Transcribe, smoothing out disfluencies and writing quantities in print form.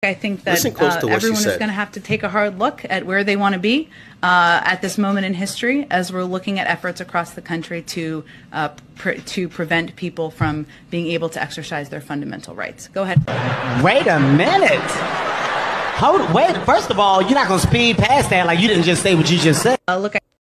I think that everyone is going to have to take a hard look at where they want to be at this moment in history, as we're looking at efforts across the country to prevent people from being able to exercise their fundamental rights. Go ahead. Wait a minute. Wait. First of all, you're not going to speed past that like you didn't just say what you just said. Look.